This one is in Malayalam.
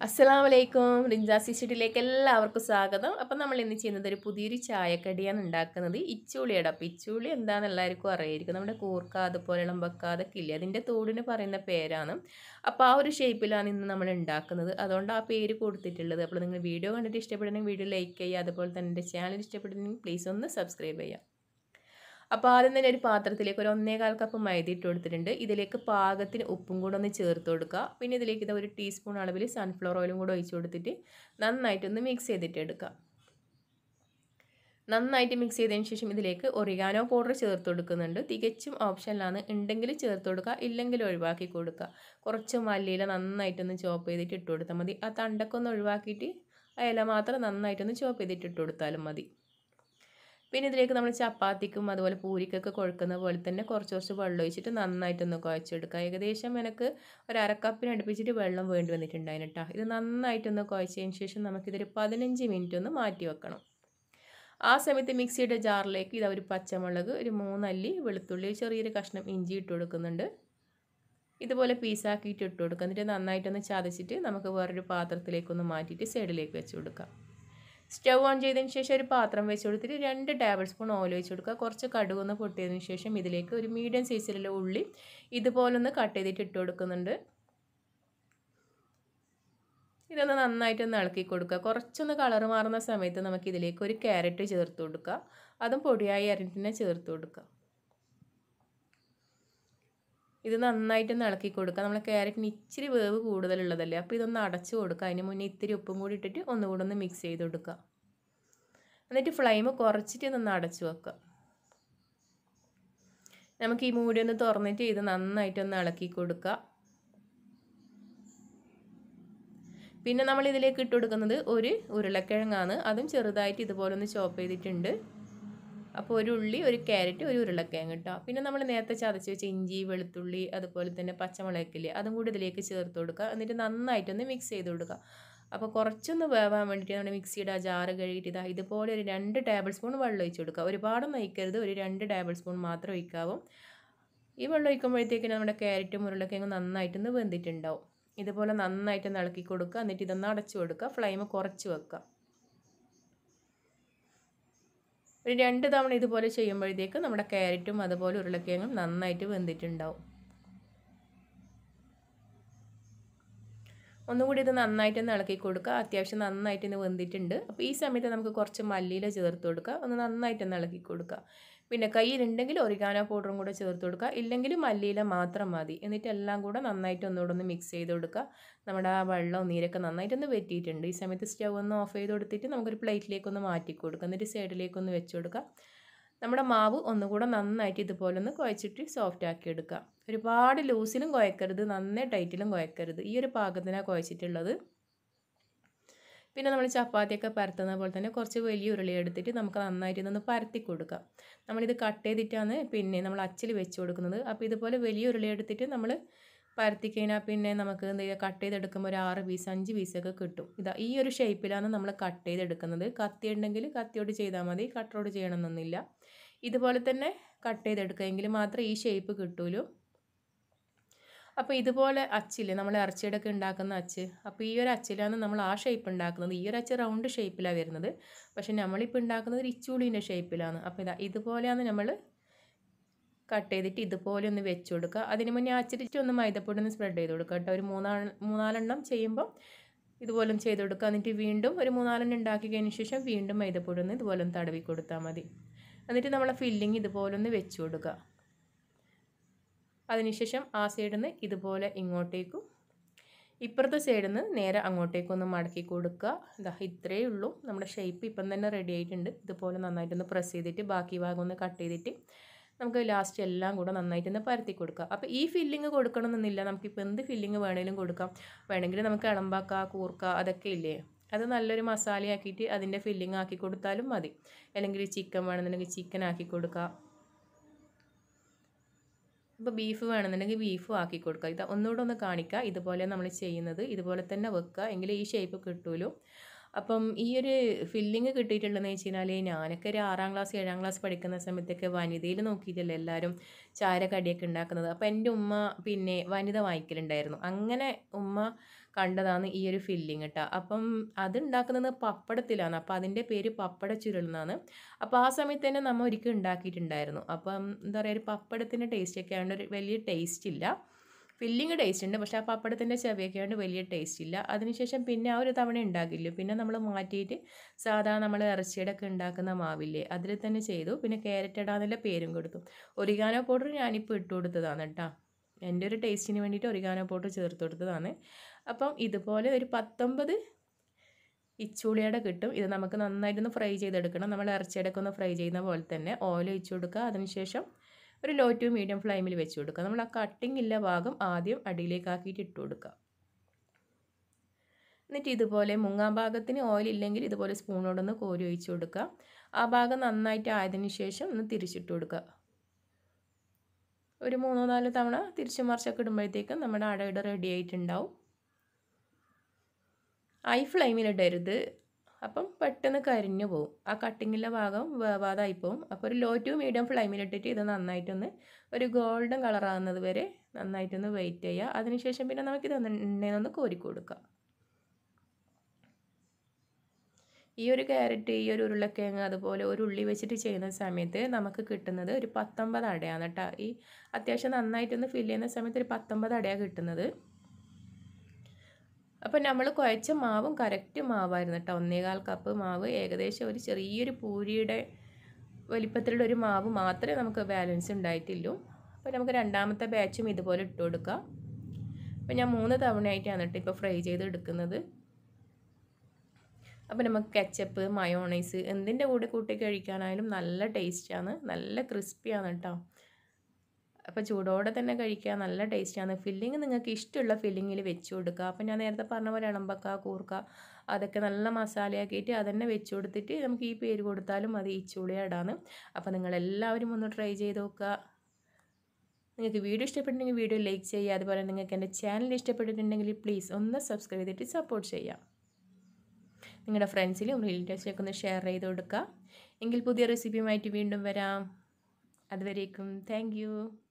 അസ്സലാമലൈക്കും റിൻസ സിസ്റ്റഡിലേക്ക് എല്ലാവർക്കും സ്വാഗതം. അപ്പം നമ്മൾ ഇന്ന് ചെയ്യുന്നത് ഒരു പുതിയൊരു ചായക്കടിയാണ് ഉണ്ടാക്കുന്നത്. ഇച്ചൂളിയുടെ അപ്പം ഇച്ചൂളി എന്താണെന്ന് എല്ലാവർക്കും അറിയായിരിക്കും. നമ്മുടെ കൂർക്ക അതുപോലെ ഇളമ്പക്ക അതൊക്കെ ഇല്ലേ, അതിൻ്റെ തോടിന് പറയുന്ന പേരാണ്. അപ്പോൾ ആ ഒരു ഷേപ്പിലാണ് ഇന്ന് നമ്മൾ ഉണ്ടാക്കുന്നത്. അതുകൊണ്ട് ആ പേര് കൊടുത്തിട്ടുള്ളത്. അപ്പോൾ നിങ്ങൾ വീഡിയോ കണ്ടിട്ട് ഇഷ്ടപ്പെടുന്നെങ്കിൽ വീഡിയോ ലൈക്ക് ചെയ്യുക. അതുപോലെ തന്നെ എൻ്റെ ചാനൽ ഇഷ്ടപ്പെടുന്നെങ്കിൽ പ്ലീസ് ഒന്ന് സബ്സ്ക്രൈബ് ചെയ്യുക. അപ്പോൾ ആദ്യം തന്നെ ഒരു പാത്രത്തിലേക്ക് ഒരു 1.25 കപ്പ് മൈദ ഇട്ട് കൊടുത്തിട്ടുണ്ട്. ഇതിലേക്ക് പാകത്തിന് ഉപ്പും കൂടെ ഒന്ന് ചേർത്ത് കൊടുക്കുക. പിന്നെ ഇതിലേക്ക് ഒരു ടീസ്പൂൺ അളവിൽ സൺഫ്ലവർ ഓയിലും കൂടെ ഒഴിച്ച് കൊടുത്തിട്ട് നന്നായിട്ടൊന്ന് മിക്സ് ചെയ്തിട്ട് എടുക്കുക. നന്നായിട്ട് മിക്സ് ചെയ്തതിന് ശേഷം ഇതിലേക്ക് ഒറിഗാനോ പൗഡർ ചേർത്ത് കൊടുക്കുന്നുണ്ട്. തികച്ചും ഓപ്ഷനിലാണ്, ഉണ്ടെങ്കിൽ ചേർത്ത് കൊടുക്കുക, ഇല്ലെങ്കിൽ ഒഴിവാക്കി കൊടുക്കുക. കുറച്ച് മല്ലിയില നന്നായിട്ടൊന്ന് ചോപ്പ് ചെയ്തിട്ട് ഇട്ട് കൊടുത്താൽ മതി. ആ തണ്ടൊക്കെ ഒന്ന് ഒഴിവാക്കിയിട്ട് ആ ഇല മാത്രം നന്നായിട്ടൊന്ന് ചോപ്പ് ചെയ്തിട്ട് ഇട്ട് കൊടുത്താലും മതി. പിന്നെ ഇതിലേക്ക് നമ്മൾ ചപ്പാത്തിക്കും അതുപോലെ പൂരിക്കൊക്കെ കുഴക്കുന്ന പോലെ തന്നെ കുറച്ച് വെള്ളം ഒഴിച്ചിട്ട് നന്നായിട്ടൊന്ന് കുഴച്ചെടുക്കുക. ഏകദേശം എനിക്ക് ഒരു അരക്കപ്പിന് അടുപ്പിച്ചിട്ട് വെള്ളം വേണ്ടി വന്നിട്ടുണ്ടായിരുന്നു കേട്ടോ. ഇത് നന്നായിട്ടൊന്ന് കുഴച്ചതിന് ശേഷം നമുക്കിതൊരു 15 മിനിറ്റ് ഒന്ന് മാറ്റി വെക്കണം. ആ സമയത്ത് മിക്സിയുടെ ജാറിലേക്ക് ഇത് ഒരു പച്ചമുളക്, ഒരു 3 അല്ലി വെളുത്തുള്ളി, ചെറിയൊരു കഷ്ണം ഇഞ്ചി ഇട്ട് കൊടുക്കുന്നുണ്ട്. ഇതുപോലെ പീസാക്കിയിട്ട് ഇട്ട് കൊടുക്കുക. എന്നിട്ട് നന്നായിട്ടൊന്ന് ചതച്ചിട്ട് നമുക്ക് വേറൊരു പാത്രത്തിലേക്കൊന്ന് മാറ്റിയിട്ട് സൈഡിലേക്ക് വെച്ച് കൊടുക്കാം. സ്റ്റൗ ഓൺ ചെയ്തതിന് ശേഷം ഒരു പാത്രം വെച്ച് കൊടുത്തിട്ട് 2 ടേബിൾ സ്പൂൺ ഓയിൽ ഒഴിച്ച് കൊടുക്കുക. കുറച്ച് കടുകൊന്ന് പൊട്ടിയതിന് ശേഷം ഇതിലേക്ക് ഒരു മീഡിയം സൈസിലുള്ള ഉള്ളി ഇതുപോലൊന്ന് കട്ട് ചെയ്തിട്ട് ഇട്ട് കൊടുക്കുന്നുണ്ട്. ഇതൊന്ന് നന്നായിട്ടൊന്ന് ഇളക്കി കൊടുക്കുക. കുറച്ചൊന്ന് കളർ മാറുന്ന സമയത്ത് നമുക്ക് ഇതിലേക്ക് ഒരു ക്യാരറ്റ് ചേർത്ത് കൊടുക്കുക. അതും പൊടിയായി അരിഞ്ഞിട്ട് ചേർത്ത് കൊടുക്കുക. ഇത് നന്നായിട്ടൊന്ന് ഇളക്കി കൊടുക്കുക. നമ്മൾ ക്യാരറ്റിന് ഇച്ചിരി വേവ് കൂടുതലുള്ളതല്ലേ, അപ്പോൾ ഇതൊന്ന് അടച്ചു കൊടുക്കുക. അതിന് മുന്നേ ഇത്തിരി ഉപ്പും കൂടി ഇട്ടിട്ട് ഒന്നുകൂടെ ഒന്ന് മിക്സ് ചെയ്ത് കൊടുക്കുക. എന്നിട്ട് ഫ്ലെയിം കുറച്ചിട്ട് ഇതൊന്ന് അടച്ചു വെക്കുക. നമുക്ക് ഈ മൂടി ഒന്ന് തുറന്നിട്ട് ഇത് നന്നായിട്ടൊന്ന് ഇളക്കി കൊടുക്കുക. പിന്നെ നമ്മൾ ഇതിലേക്ക് ഇട്ട് കൊടുക്കുന്നത് ഒരു ഉരുളക്കിഴങ്ങാണ്. അതും ചെറുതായിട്ട് ഇതുപോലെ ഒന്ന് ചോപ്പ് ചെയ്തിട്ടുണ്ട്. അപ്പോൾ ഒരു ഉള്ളി, ഒരു ക്യാരറ്റ്, ഒരു ഉരുളക്കിഴങ്ങ് കേട്ടോ. പിന്നെ നമ്മൾ നേരത്തെ ചതച്ച് വെച്ച ഇഞ്ചി, വെളുത്തുള്ളി, അതുപോലെ തന്നെ പച്ചമുളകില്ലേ, അതും കൂടി ഇതിലേക്ക് ചേർത്ത് കൊടുക്കുക. എന്നിട്ട് നന്നായിട്ടൊന്ന് മിക്സ് ചെയ്ത് കൊടുക്കുക. അപ്പോൾ കുറച്ചൊന്ന് വേവാൻ വേണ്ടിയിട്ട് നമ്മുടെ മിക്സിയുടെ ആ ജാറ് കഴുകിയിട്ട് ഇതുപോലെ ഒരു 2 ടേബിൾ സ്പൂൺ വെള്ളം ഒഴിച്ച് കൊടുക്കുക. ഒരുപാടൊന്നും ഒഴിക്കരുത്, ഒരു 2 ടേബിൾ സ്പൂൺ മാത്രം ഒഴിക്കാവും. ഈ വെള്ളം ഒഴിക്കുമ്പോഴത്തേക്കും നമ്മുടെ ക്യാരറ്റും ഉരുളക്കിഴങ്ങും നന്നായിട്ടൊന്ന് വെന്തിട്ടുണ്ടാവും. ഇതുപോലെ നന്നായിട്ടൊന്ന് ഇളക്കി കൊടുക്കുക. എന്നിട്ട് ഇതൊന്ന് അടച്ചു കൊടുക്കുക. ഫ്ലെയിം കുറച്ച് വെക്കുക. ഒരു 2 തവണ ഇതുപോലെ ചെയ്യുമ്പോഴത്തേക്ക് നമ്മുടെ ക്യാരറ്റും അതുപോലെ ഉരുളക്കിഴങ്ങും നന്നായിട്ട് വെന്തിട്ടുണ്ടാവും. ഒന്നുകൂടി ഇത് നന്നായിട്ടൊന്ന് ഇളക്കി കൊടുക്കുക. അത്യാവശ്യം നന്നായിട്ട് ഇന്ന് വെന്തിട്ടുണ്ട്. അപ്പോൾ ഈ സമയത്ത് നമുക്ക് കുറച്ച് മല്ലിയില ചേർത്ത് കൊടുക്കുക. ഒന്ന് നന്നായിട്ടൊന്ന് ഇളക്കി കൊടുക്കുക. പിന്നെ കയ്യിലുണ്ടെങ്കിൽ ഒറിഗാനോ പൗഡറും കൂടെ ചേർത്ത് കൊടുക്കുക, ഇല്ലെങ്കിൽ മല്ലിയില മാത്രം മതി. എന്നിട്ട് എല്ലാം കൂടെ നന്നായിട്ട് ഒന്നുകൂടെ ഒന്ന് മിക്സ് ചെയ്ത് കൊടുക്കുക. നമ്മുടെ ആ വെള്ളവും നീരൊക്കെ നന്നായിട്ടൊന്ന് വെറ്റിയിട്ടുണ്ട്. ഈ സമയത്ത് സ്റ്റൗ ഒന്ന് ഓഫ് ചെയ്ത് കൊടുത്തിട്ട് നമുക്കൊരു പ്ലേറ്റിലേക്കൊന്ന് മാറ്റി കൊടുക്കുക. എന്നിട്ട് സൈഡിലേക്കൊന്ന് വെച്ച് കൊടുക്കുക. നമ്മുടെ മാവ് ഒന്നുകൂടെ നന്നായിട്ട് ഇതുപോലെ ഒന്ന് കുഴച്ചിട്ട് സോഫ്റ്റ് ആക്കി എടുക്കുക. ഒരുപാട് ലൂസിലും കുഴക്കരുത്, നന്നേ ടൈറ്റിലും കുഴക്കരുത്. ഈ ഒരു പാകത്തിനാണ് കുഴച്ചിട്ടുള്ളത്. പിന്നെ നമ്മൾ ചപ്പാത്തിയൊക്കെ പരത്തുന്ന പോലെ തന്നെ കുറച്ച് വലിയ ഉരുളി എടുത്തിട്ട് നമുക്ക് നന്നായിട്ട് ഇതൊന്ന് പരത്തി കൊടുക്കുക. നമ്മളിത് കട്ട് ചെയ്തിട്ടാണ് പിന്നെ നമ്മൾ അച്ചിൽ വെച്ച് കൊടുക്കുന്നത്. അപ്പോൾ ഇതുപോലെ വലിയ ഉരുളി എടുത്തിട്ട് നമ്മൾ പരത്തി കഴിഞ്ഞാൽ പിന്നെ നമുക്ക് എന്ത് ചെയ്യുക, കട്ട് ചെയ്തെടുക്കുമ്പോൾ ഒരു 6 പീസ് 5 പീസൊക്കെ കിട്ടും. ഇതാ ഈ ഒരു ഷേപ്പിലാണ് നമ്മൾ കട്ട് ചെയ്തെടുക്കുന്നത്. കത്തി ഉണ്ടെങ്കിൽ കത്തിയോട് ചെയ്താൽ മതി, കട്ടറോട് ചെയ്യണമെന്നൊന്നുമില്ല. ഇതുപോലെ തന്നെ കട്ട് ചെയ്തെടുക്കുക, എങ്കിൽ മാത്രമേ ഈ ഷേപ്പ് കിട്ടുള്ളൂ. അപ്പോൾ ഇതുപോലെ അച്ചില് നമ്മൾ ഇറച്ചിയുടെയൊക്കെ ഉണ്ടാക്കുന്ന അച്ച്, അപ്പോൾ ഈ ഒരു അച്ചിലാണ് നമ്മൾ ആ ഷേപ്പ് ഉണ്ടാക്കുന്നത്. ഈ ഒരു അച്ച് റൗണ്ട് ഷേപ്പിലാണ് വരുന്നത്. പക്ഷേ നമ്മളിപ്പോൾ ഉണ്ടാക്കുന്നത് ഇച്ചൂളീൻ്റെ ഷേപ്പിലാണ്. അപ്പോൾ ഇതുപോലെയാണ് നമ്മൾ കട്ട് ചെയ്തിട്ട് ഇതുപോലെ ഒന്ന് വെച്ച് കൊടുക്കുക. അതിന് മുന്നേ അച്ചിട്ട് ഒന്ന് മൈദപ്പൊടി ഒന്ന് സ്പ്രെഡ് ചെയ്ത് കൊടുക്കുക കേട്ടോ. ഒരു 3-4 ചെയ്യുമ്പോൾ ഇതുപോലെ ഒന്ന് ചെയ്ത് കൊടുക്കുക. എന്നിട്ട് വീണ്ടും ഒരു 3-4 ഉണ്ടാക്കി കഴിഞ്ഞ ശേഷം വീണ്ടും മൈദപ്പൊടി ഒന്ന് ഇതുപോലെ ഒന്ന് തടവി കൊടുത്താൽ മതി. എന്നിട്ട് നമ്മളെ ഫില്ലിങ് ഇതുപോലെ ഒന്ന് വെച്ച് കൊടുക്കുക. അതിനുശേഷം ആ സൈഡിൽ നിന്ന് ഇതുപോലെ ഇങ്ങോട്ടേക്കും ഇപ്പുറത്തെ സൈഡിൽ നിന്ന് നേരെ അങ്ങോട്ടേക്കൊന്ന് മടക്കി കൊടുക്കുക. ഇതാ ഇത്രയേ ഉള്ളൂ. നമ്മുടെ ഷേപ്പ് ഇപ്പം തന്നെ റെഡി ആയിട്ടുണ്ട്. ഇതുപോലെ നന്നായിട്ടൊന്ന് പ്രസ് ചെയ്തിട്ട് ബാക്കി ഭാഗം ഒന്ന് കട്ട് ചെയ്തിട്ട് നമുക്ക് ലാസ്റ്റ് എല്ലാം കൂടെ നന്നായിട്ടൊന്ന് പരത്തി കൊടുക്കുക. അപ്പോൾ ഈ ഫില്ലിങ് കൊടുക്കണമെന്നില്ല, നമുക്കിപ്പോൾ എന്ത് ഫില്ലിങ് വേണമെങ്കിലും കൊടുക്കാം. വേണമെങ്കിൽ നമുക്ക് ഇളമ്പാക്ക, കൂർക്ക അതൊക്കെ ഇല്ലേ, അത് നല്ലൊരു മസാലയാക്കിയിട്ട് അതിൻ്റെ ഫില്ലിങ് ആക്കി കൊടുത്താലും മതി. അല്ലെങ്കിൽ ചിക്കൻ വേണമെന്നുണ്ടെങ്കിൽ ചിക്കൻ ആക്കി കൊടുക്കുക. ഇപ്പോൾ ബീഫ് വേണമെന്നുണ്ടെങ്കിൽ ബീഫും ആക്കി കൊടുക്കുക. ഇത് ഒന്നുകൂടെ ഒന്ന് കാണിക്കുക. ഇതുപോലെ നമ്മൾ ചെയ്യുന്നത് ഇതുപോലെ തന്നെ വെക്കുക, എങ്കിൽ ഈ ഷേപ്പ് കിട്ടുമല്ലോ. അപ്പം ഈ ഒരു ഫില്ലിങ് കിട്ടിയിട്ടുള്ളതെന്ന് വെച്ച് കഴിഞ്ഞാൽ ഞാനൊക്കെ ഒരു 6-ാം ക്ലാസ് 7-ാം ക്ലാസ് പഠിക്കുന്ന സമയത്തൊക്കെ വനിതയിൽ നോക്കിയിട്ടല്ലേ എല്ലാവരും ചാര കടിയൊക്കെ ഉണ്ടാക്കുന്നത്. അപ്പോൾ എൻ്റെ ഉമ്മ പിന്നെ വനിത വായിക്കലുണ്ടായിരുന്നു. അങ്ങനെ ഉമ്മ കണ്ടതാണ് ഈ ഒരു ഫില്ലിങ് കേട്ടോ. അപ്പം അത് ഉണ്ടാക്കുന്നത് പപ്പടത്തിലാണ്. അപ്പോൾ അതിൻ്റെ പേര് പപ്പട ചുരുൾ എന്നാണ്. അപ്പോൾ ആ സമയത്ത് തന്നെ നമ്മൾ ഒരിക്കൽ ഉണ്ടാക്കിയിട്ടുണ്ടായിരുന്നു. അപ്പം എന്താ പറയുക, ഒരു പപ്പടത്തിൻ്റെ ടേസ്റ്റൊക്കെ ആയതുകൊണ്ട് ഒരു വലിയ ടേസ്റ്റ് ഇല്ല. ഫില്ലിങ് ടേസ്റ്റ് ഉണ്ട്, പക്ഷേ ആ പപ്പടത്തിൻ്റെ ചവയൊക്കെ ആയതുകൊണ്ട് വലിയ ടേസ്റ്റ് ഇല്ല. അതിനുശേഷം പിന്നെ ആ ഒരു തവണ ഉണ്ടാക്കില്ല. പിന്നെ നമ്മൾ മാറ്റിയിട്ട് സാധാ നമ്മൾ ഇറച്ചിയുടെ ഒക്കെ ഉണ്ടാക്കുന്ന മാവില്ലേ അതിൽ തന്നെ ചെയ്തു. പിന്നെ ക്യാരറ്റ് ഇടാന്നുള്ള പേരും കൊടുത്തു. ഒറിഗാനോ പൗഡർ ഞാനിപ്പോൾ ഇട്ട് കൊടുത്തതാണ് കേട്ടോ. എൻ്റെ ഒരു ടേസ്റ്റിന് വേണ്ടിയിട്ട് ഒറിഗാനോ പൗഡർ ചേർത്ത് കൊടുത്തതാണ്. അപ്പം ഇതുപോലെ ഒരു 19 ഇച്ചുള്ളിയുടെ കിട്ടും. ഇത് നമുക്ക് നന്നായിട്ടൊന്ന് ഫ്രൈ ചെയ്തെടുക്കണം. നമ്മൾ ഇറച്ചിയുടെയൊക്കെ ഒന്ന് ഫ്രൈ ചെയ്യുന്ന പോലെ തന്നെ ഓയിൽ ഒഴിച്ച് കൊടുക്കുക. അതിനുശേഷം ഒരു ലോ ടു മീഡിയം ഫ്ലെയിമിൽ വെച്ച് കൊടുക്കുക. നമ്മൾ ആ കട്ടിങ് ഇല്ല ഭാഗം ആദ്യം അടിയിലേക്ക് ആക്കിയിട്ട് ഇട്ട് കൊടുക്കുക. എന്നിട്ട് ഇതുപോലെ മുങ്ങാൻ ഭാഗത്തിന് ഓയിൽ ഇല്ലെങ്കിൽ ഇതുപോലെ സ്പൂണോടൊന്ന് കോരി ഒഴിച്ച് കൊടുക്കുക. ആ ഭാഗം നന്നായിട്ട് ആയതിനു ശേഷം ഒന്ന് തിരിച്ചിട്ട് കൊടുക്കുക. ഒരു 3-4 തവണ തിരിച്ചു മറിച്ചൊക്കെ ഇടുമ്പോഴത്തേക്കും നമ്മുടെ അടയുടെ റെഡി ആയിട്ടുണ്ടാവും. ഹൈ ഫ്ലെയിമിലിടരുത്, അപ്പം പെട്ടെന്ന് കരിഞ്ഞു പോകും. ആ കട്ടിങ്ങിലെ ഭാഗം വേവാതായി പോകും. അപ്പോൾ ഒരു ലോ ടു മീഡിയം ഫ്ലെയിമിലിട്ടിട്ട് ഇത് നന്നായിട്ടൊന്ന് ഒരു ഗോൾഡൻ കളറാകുന്നത് വരെ നന്നായിട്ടൊന്ന് വെയിറ്റ് ചെയ്യുക. അതിനുശേഷം പിന്നെ നമുക്കിത് എണ്ണയൊന്ന് കോരി കൊടുക്കാം. ഈ ഒരു ക്യാരറ്റ്, ഈ ഒരു ഉരുളക്കിഴങ്ങ്, അതുപോലെ ഒരു ഉള്ളി വെച്ചിട്ട് ചെയ്യുന്ന സമയത്ത് നമുക്ക് കിട്ടുന്നത് ഒരു 19 അടയാണ് കേട്ടോ. ഈ അത്യാവശ്യം നന്നായിട്ടൊന്ന് ഫില്ല് ചെയ്യുന്ന സമയത്ത് ഒരു 19 അടയാണ് കിട്ടുന്നത്. അപ്പം നമ്മൾ കുഴച്ച മാവും കറക്റ്റ് മാവായിരുന്നു കേട്ടോ. 1.25 കപ്പ് മാവ്, ഏകദേശം ഒരു ചെറിയൊരു പൂരിയുടെ വലിപ്പത്തിലുള്ള ഒരു മാവ് മാത്രമേ നമുക്ക് ബാലൻസ് ഉണ്ടായിട്ടുള്ളൂ. അപ്പോൾ നമുക്ക് രണ്ടാമത്തെ ബാച്ചും ഇതുപോലെ ഇട്ട് കൊടുക്കാം. അപ്പോൾ ഞാൻ 3 തവണയായിട്ടാണ് കേട്ടോ ഇപ്പോൾ ഫ്രൈ ചെയ്ത് എടുക്കുന്നത്. അപ്പോൾ നമുക്ക് കെച്ചപ്പ്, മയോണൈസ് എന്തിൻ്റെ കൂടെ കൂട്ടി കഴിക്കാനായാലും നല്ല ടേസ്റ്റാണ്, നല്ല ക്രിസ്പിയാണ് കേട്ടോ. അപ്പോൾ ചൂടോടെ തന്നെ കഴിക്കാൻ നല്ല ടേസ്റ്റാണ്. ഫില്ലിങ് നിങ്ങൾക്ക് ഇഷ്ടമുള്ള ഫില്ലിങ്ങിൽ വെച്ച് കൊടുക്കുക. അപ്പോൾ ഞാൻ നേരത്തെ പറഞ്ഞ പോലെ ഇളമ്പക്ക, കൂർക്ക അതൊക്കെ നല്ല മസാലയാക്കിയിട്ട് അതന്നെ വെച്ച് കൊടുത്തിട്ട് നമുക്ക് ഈ പേര് കൊടുത്താലും മതി, ഇച്ചുള്ളിയാടാണ്. അപ്പോൾ നിങ്ങളെല്ലാവരും ഒന്ന് ട്രൈ ചെയ്ത് നോക്കുക. നിങ്ങൾക്ക് വീഡിയോ ഇഷ്ടപ്പെട്ടിട്ടുണ്ടെങ്കിൽ വീഡിയോ ലൈക്ക് ചെയ്യുക. അതുപോലെ നിങ്ങൾക്ക് എൻ്റെ ചാനൽ ഇഷ്ടപ്പെട്ടിട്ടുണ്ടെങ്കിൽ പ്ലീസ് ഒന്ന് സബ്സ്ക്രൈബ് ചെയ്തിട്ട് സപ്പോർട്ട് ചെയ്യാം. നിങ്ങളുടെ ഫ്രണ്ട്സിലും റിലേറ്റീവ്സിനൊക്കെ ഒന്ന് ഷെയർ ചെയ്ത് കൊടുക്കുക. എങ്കിൽ പുതിയ റെസിപ്പിയുമായിട്ട് വീണ്ടും വരാം. അതുവരേക്കും താങ്ക് യു.